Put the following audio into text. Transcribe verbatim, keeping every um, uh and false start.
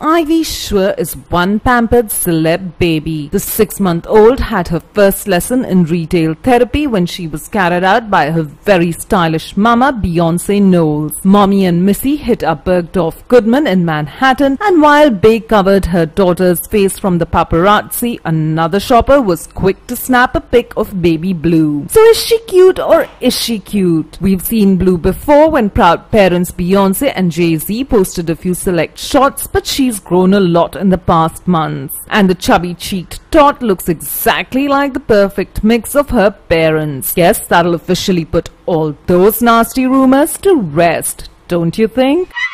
Ivy sure is one pampered celeb baby. The six-month-old had her first lesson in retail therapy when she was carried out by her very stylish mama, Beyonce Knowles. Mommy and Missy hit up Bergdorf Goodman in Manhattan, and while Bey covered her daughter's face from the paparazzi, another shopper was quick to snap a pic of baby Blue. So is she cute or is she cute? We've seen Blue before when proud parents Beyonce and Jay-Z posted a few select shots, but she's grown a lot in the past months. And the chubby-cheeked tot looks exactly like the perfect mix of her parents. Yes, that'll officially put all those nasty rumors to rest, don't you think?